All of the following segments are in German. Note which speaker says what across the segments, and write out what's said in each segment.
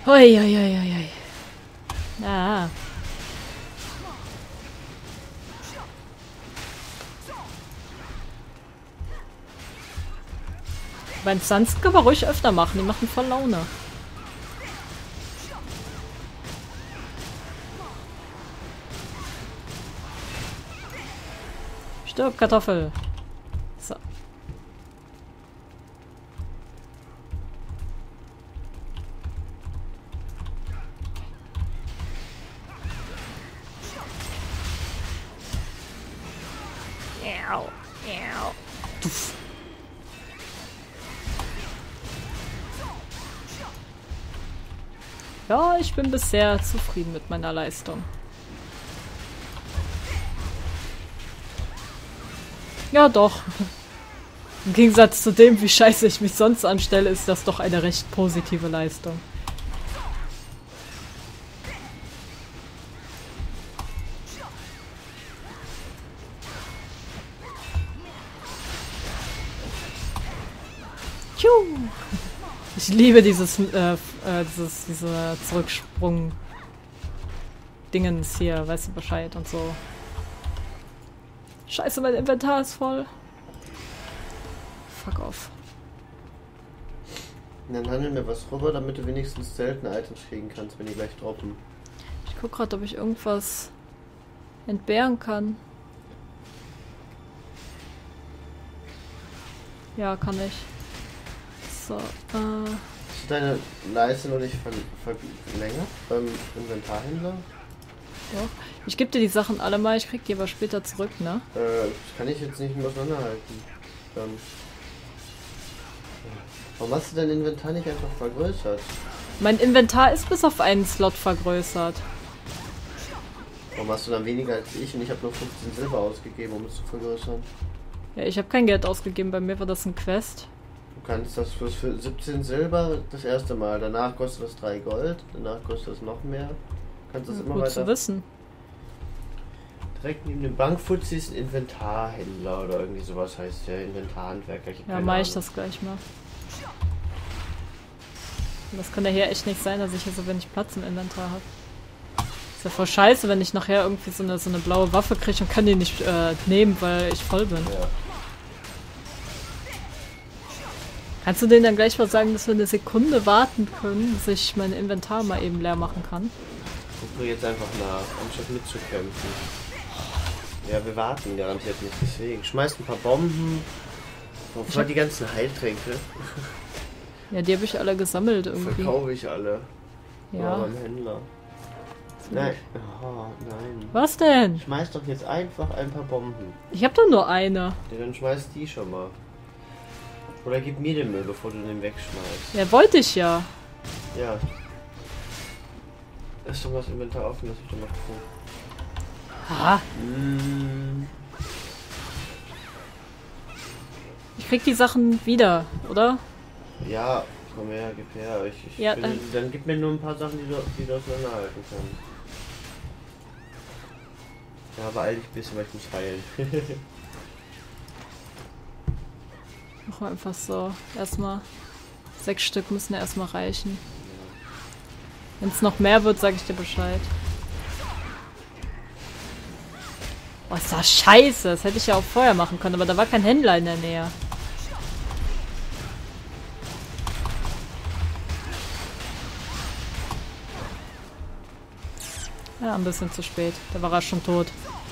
Speaker 1: Hoi, hoi, hoi, hoi, hoi. Ja. Beim Sunsk können wir ruhig öfter machen, die machen voll Laune. Stirb, Kartoffel. So. Tuff. Ja, ich bin bisher zufrieden mit meiner Leistung. Ja, doch. Im Gegensatz zu dem, wie scheiße ich mich sonst anstelle, ist das doch eine recht positive Leistung. Ich liebe diese Zurücksprung-Dingens hier, weißt du Bescheid und so. Scheiße, mein Inventar ist voll. Fuck off.
Speaker 2: Dann handeln wir was rüber, damit du wenigstens seltene Items kriegen kannst, wenn die gleich droppen.
Speaker 1: Ich guck gerade, ob ich irgendwas entbehren kann. Ja, kann ich. So,
Speaker 2: Hast du deine Leiste noch nicht verlängert beim Inventarhändler?
Speaker 1: doch. Ich gebe dir die Sachen alle mal, ich krieg die aber später zurück, ne?
Speaker 2: Das kann ich jetzt nicht mehr auseinanderhalten. Warum hast du dein Inventar nicht einfach vergrößert?
Speaker 1: Mein Inventar ist bis auf einen Slot vergrößert.
Speaker 2: Warum hast du dann weniger als ich und ich habe nur 15 Silber ausgegeben, um es zu vergrößern?
Speaker 1: Ja, ich habe kein Geld ausgegeben, bei mir war das ein Quest.
Speaker 2: Du kannst das für 17 Silber das erste Mal, danach kostet das 3 Gold, danach kostet es noch mehr. Kannst das immer
Speaker 1: Gut
Speaker 2: weiter.
Speaker 1: zu wissen.
Speaker 2: Direkt neben dem Bankfuzzi ist ein Inventarhändler oder irgendwie sowas heißt der, Inventarhandwerker.
Speaker 1: Ja, mach ich das gleich mal. Das kann ja hier echt nicht sein, dass ich hier so wenig Platz im Inventar habe. Ist ja voll scheiße, wenn ich nachher irgendwie so eine blaue Waffe kriege und kann die nicht nehmen, weil ich voll bin.
Speaker 2: Ja.
Speaker 1: Kannst du denen dann gleich mal sagen, dass wir eine Sekunde warten können, dass ich mein Inventar mal eben leer machen kann?
Speaker 2: Guck mir jetzt einfach nach, anstatt mitzukämpfen. Ja, wir warten garantiert nicht, deswegen. Schmeißt ein paar Bomben. Wofür die ganzen Heiltränke?
Speaker 1: Ja, die habe ich alle gesammelt irgendwie.
Speaker 2: Verkaufe ich alle.
Speaker 1: Ja.
Speaker 2: Beim Händler. Nein. Oh, nein.
Speaker 1: Was denn?
Speaker 2: Schmeiß doch jetzt einfach ein paar Bomben.
Speaker 1: Ich habe doch nur eine.
Speaker 2: Ja, dann schmeiß die schon mal. Oder gib mir den Müll, bevor du den wegschmeißt.
Speaker 1: Ja, wollte ich ja.
Speaker 2: Ja. Ist doch das Inventar offen, lass mich doch mal gucken.
Speaker 1: Ha. Ich krieg die Sachen wieder, oder?
Speaker 2: Ja, komm her, gib her.
Speaker 1: Ja,
Speaker 2: dann gib mir nur ein paar Sachen, die du auseinanderhalten kannst. Ja, aber eil dich ein bisschen, weil ich muss heilen.
Speaker 1: Mach mal einfach so. Erstmal 6 Stück müssen ja erstmal reichen. Wenn es noch mehr wird, sage ich dir Bescheid. Oh, ist das scheiße. Das hätte ich ja auch vorher machen können, aber da war kein Händler in der Nähe. Ja, ein bisschen zu spät. Da war er schon tot.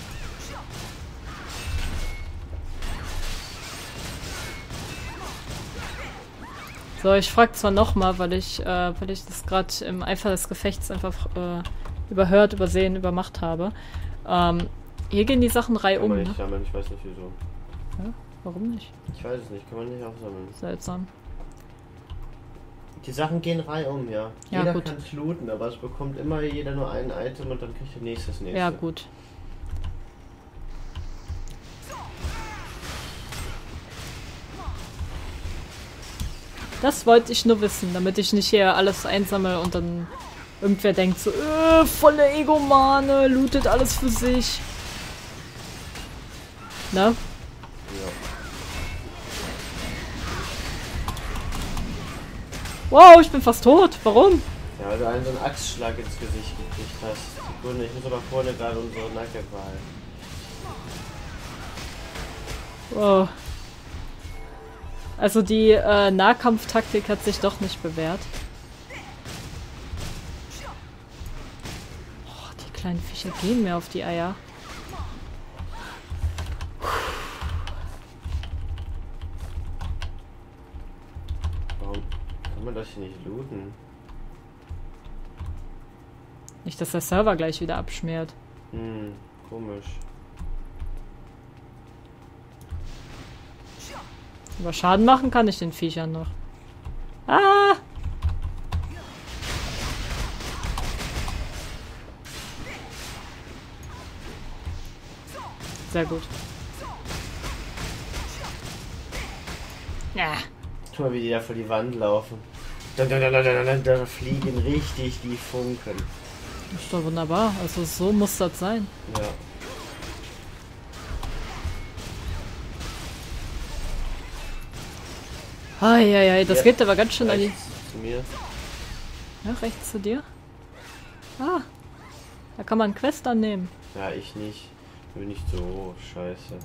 Speaker 1: So, ich frage zwar nochmal, weil ich das gerade im Eifer des Gefechts einfach überhört, übersehen, übermacht habe. Hier gehen die Sachen reihum,
Speaker 2: Kann man
Speaker 1: ne?
Speaker 2: nicht sammeln, ich weiß nicht wieso.
Speaker 1: Ja, warum nicht?
Speaker 2: Ich weiß es nicht, kann man nicht aufsammeln.
Speaker 1: Seltsam.
Speaker 2: Die Sachen gehen reihum, ja.
Speaker 1: Ja,
Speaker 2: jeder
Speaker 1: gut.
Speaker 2: kann es looten, aber es bekommt immer jeder nur ein Item und dann kriegt der nächste das nächste.
Speaker 1: Ja, gut. Das wollte ich nur wissen, damit ich nicht hier alles einsammle und dann irgendwer denkt so, volle Egomane, lootet alles für sich. Ne?
Speaker 2: Ja.
Speaker 1: Wow, ich bin fast tot. Warum?
Speaker 2: Ja, weil du einen so einen Axtschlag ins Gesicht gekriegt hast. Sekunde, ich muss aber vorne gerade unsere Nacke behalten.
Speaker 1: Oh. Also die Nahkampftaktik hat sich doch nicht bewährt. Oh, die kleinen Viecher gehen mir auf die Eier.
Speaker 2: Warum kann man das hier nicht looten?
Speaker 1: Nicht, dass der Server gleich wieder abschmiert.
Speaker 2: Komisch.
Speaker 1: Aber Schaden machen kann ich den Viechern noch. Ah! Sehr gut. Ja.
Speaker 2: Guck mal, wie die da vor die Wand laufen. Da fliegen richtig die Funken.
Speaker 1: Das ist doch wunderbar. Also so muss das sein.
Speaker 2: Ja.
Speaker 1: Eieiei, das
Speaker 2: Ja,
Speaker 1: geht aber ganz schön an die...
Speaker 2: rechts zu mir.
Speaker 1: Ja, rechts zu dir. Ah, da kann man Quest annehmen.
Speaker 2: Ja, ich nicht. Ich bin nicht so scheiße.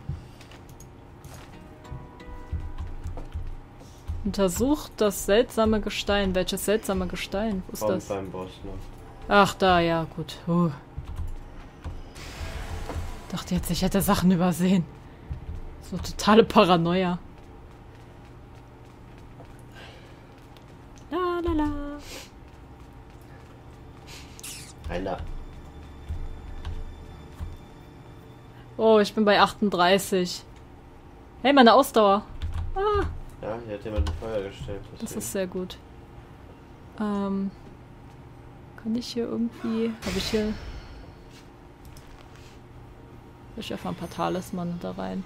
Speaker 1: Untersucht das seltsame Gestein. Welches seltsame Gestein? Wo ist
Speaker 2: Kommt
Speaker 1: das?
Speaker 2: beim Boss noch.
Speaker 1: Ach, da, ja, gut. Dachte jetzt, ich hätte Sachen übersehen. So totale Paranoia. La la la.
Speaker 2: Einer.
Speaker 1: Oh, ich bin bei 38. Hey, meine Ausdauer. Ah,
Speaker 2: Ja, hier hat jemand ein Feuer gestellt.
Speaker 1: das ist sehr gut. Kann ich hier irgendwie... Habe ich hier... Ich einfach ein paar Talisman da rein.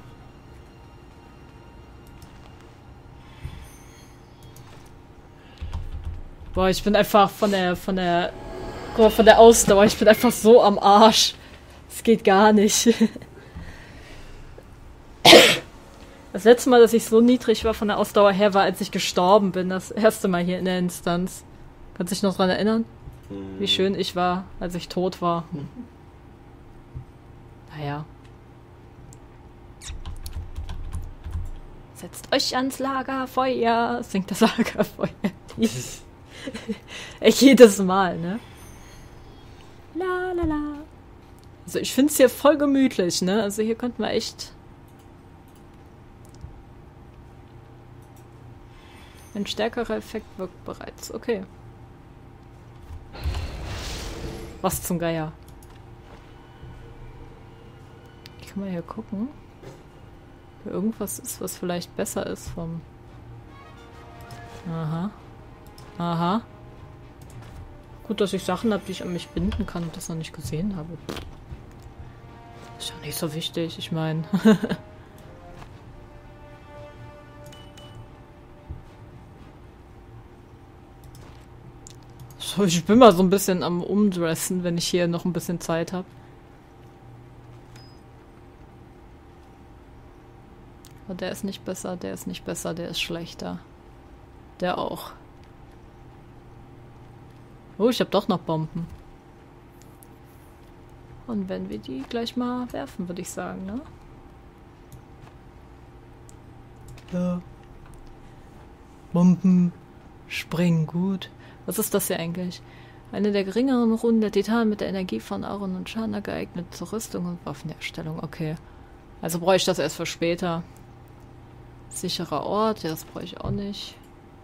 Speaker 1: Boah, ich bin einfach von der Ausdauer, ich bin einfach so am Arsch. Es geht gar nicht. Das letzte Mal, dass ich so niedrig war von der Ausdauer her, war, als ich gestorben bin. Das erste Mal hier in der Instanz. Kannst du dich noch dran erinnern? Wie schön ich war, als ich tot war. Naja. Setzt euch ans Lagerfeuer, singt das Lagerfeuer. Echt jedes Mal, ne? La la la. Also ich find's hier voll gemütlich, ne? Also hier könnten wir echt... Ein stärkerer Effekt wirkt bereits. Okay. Was zum Geier? Ich kann mal hier gucken. Ob irgendwas ist, was vielleicht besser ist vom... Aha. Aha. Gut, dass ich Sachen habe, die ich an mich binden kann und das noch nicht gesehen habe. Ist ja nicht so wichtig, ich meine. So, ich bin mal so ein bisschen am Umdressen, wenn ich hier noch ein bisschen Zeit habe. Aber der ist nicht besser, der ist nicht besser, der ist schlechter. Der auch. Oh, ich habe doch noch Bomben. Und wenn wir die gleich mal werfen, würde ich sagen, ne? Ja. Bomben springen gut. Was ist das hier eigentlich? Eine der geringeren Runden der Titan mit der Energie von Aaron und Shana geeignet zur Rüstung und Waffenherstellung. Okay. Also brauche ich das erst für später. Sicherer Ort, ja, das brauche ich auch nicht.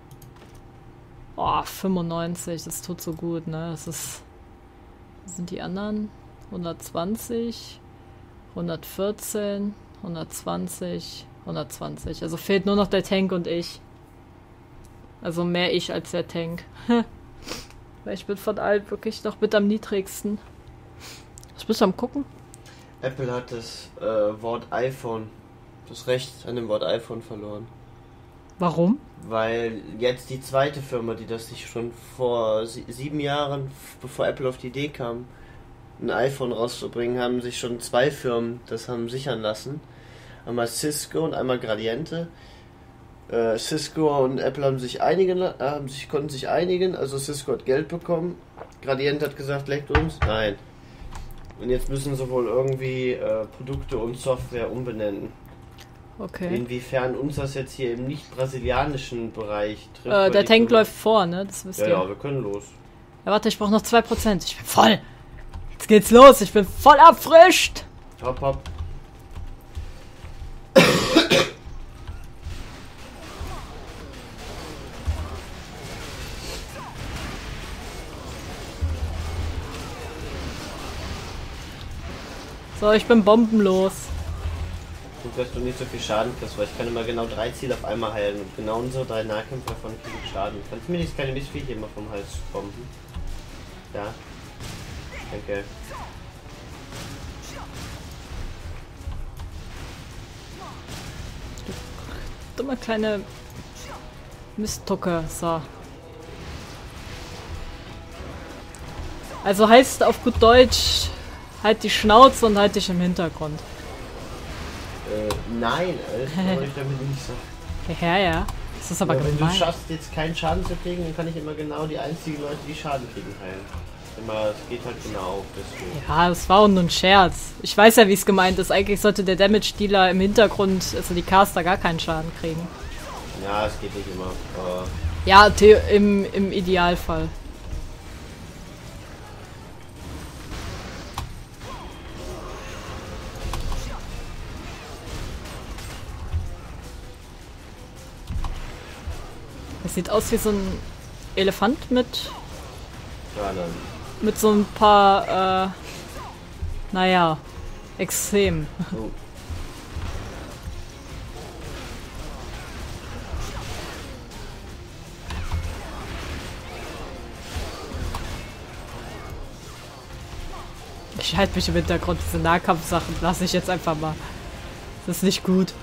Speaker 1: Oh, 95, das tut so gut, ne? Das ist... Was sind die anderen? 120, 114, 120, 120. Also fehlt nur noch der Tank und ich. Also mehr ich als der Tank. Weil ich bin von allen wirklich noch mit am niedrigsten. Was bist du am gucken?
Speaker 2: Apple hat das Wort iPhone, das Recht an dem Wort iPhone verloren.
Speaker 1: Warum?
Speaker 2: Weil jetzt die zweite Firma, die das sich schon vor 7 Jahren, bevor Apple auf die Idee kam, ein iPhone rauszubringen, haben sich schon 2 Firmen das haben sichern lassen. Einmal Cisco und einmal Gradiente. Cisco und Apple konnten sich einigen, also Cisco hat Geld bekommen. Gradiente hat gesagt, leckt uns. Nein. Und jetzt müssen sie wohl irgendwie Produkte und Software umbenennen.
Speaker 1: Okay.
Speaker 2: Inwiefern uns das jetzt hier im nicht brasilianischen Bereich trifft.
Speaker 1: Der Tank läuft vor, ne? Das wisst ihr.
Speaker 2: Ja, wir können los.
Speaker 1: Ja, warte, ich brauche noch 2%. Ich bin voll. Jetzt geht's los. Ich bin voll erfrischt.
Speaker 2: Hopp, hopp.
Speaker 1: So, ich bin bombenlos.
Speaker 2: Gut, dass du nicht so viel Schaden kriegst, weil ich kann immer genau 3 Ziele auf einmal heilen und genau unsere 3 Nahkämpfer davon kriegen Schaden. Kannst du mir nicht keine Missviecher immer vom Hals bomben? Ja. Danke.
Speaker 1: Dumme kleine Misttucke. So. Also heißt auf gut Deutsch, halt die Schnauze und halt dich im Hintergrund.
Speaker 2: Nein, das wollte ich damit nicht sagen.
Speaker 1: Ja. Das ist aber
Speaker 2: Wenn
Speaker 1: gemein.
Speaker 2: du schaffst, jetzt keinen Schaden zu kriegen, dann kann ich immer genau die einzigen Leute, die Schaden kriegen, heilen. Immer, es geht halt genau auf, deswegen.
Speaker 1: Ja, das war auch nur ein Scherz. Ich weiß ja, wie es gemeint ist. Eigentlich sollte der Damage-Dealer im Hintergrund, also die Caster, gar keinen Schaden kriegen.
Speaker 2: Ja, es geht nicht immer. Aber
Speaker 1: Ja, im Idealfall. Das sieht aus wie so ein Elefant mit so ein paar, naja, Extremen.
Speaker 2: oh.
Speaker 1: Ich halte mich im Hintergrund, diese Nahkampfsachen lasse ich jetzt einfach mal. Das ist nicht gut.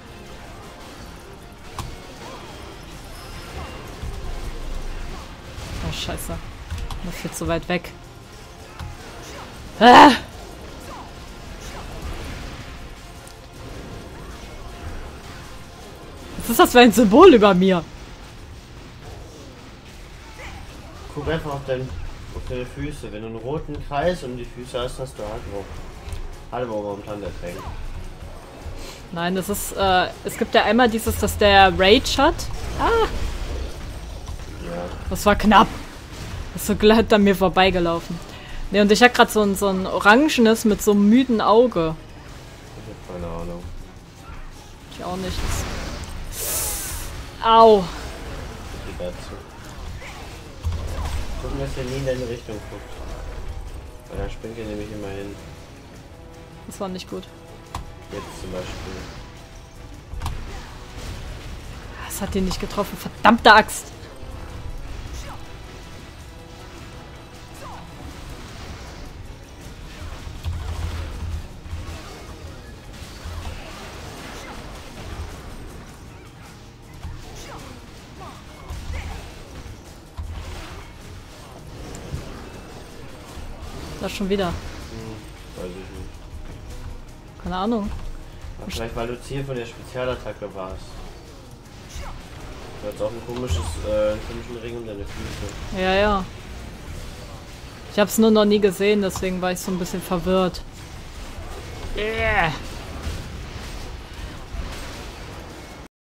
Speaker 1: Oh, scheiße. Das ist viel zu weit weg. Ah! Was ist das für ein Symbol über mir?
Speaker 2: Guck einfach auf deine Füße. Wenn du einen roten Kreis um die Füße hast, hast du Hardware. Hardware momentan der Tank.
Speaker 1: Nein, das ist, es gibt ja einmal dieses, dass der Rage hat. Ah!
Speaker 2: Ja.
Speaker 1: Das war knapp. Das ist so glatt an mir vorbeigelaufen. Ne, und ich hab grad so ein orangenes mit so einem müden Auge.
Speaker 2: Ich hab keine Ahnung.
Speaker 1: Ich auch nicht. Au!
Speaker 2: Ich geh dazu. Gucken, dass er nie in deine Richtung guckt. Weil dann springt er nämlich immer hin.
Speaker 1: Das war nicht gut.
Speaker 2: Jetzt zum Beispiel.
Speaker 1: Das hat ihn nicht getroffen. Verdammte Axt! Das schon wieder.
Speaker 2: Weiß ich nicht.
Speaker 1: Keine Ahnung.
Speaker 2: Aber vielleicht weil du Ziel von der Spezialattacke warst. Du hast auch einen komischen Ring um deine Füße.
Speaker 1: Ja. Ich hab's nur noch nie gesehen, deswegen war ich so ein bisschen verwirrt. Yeah.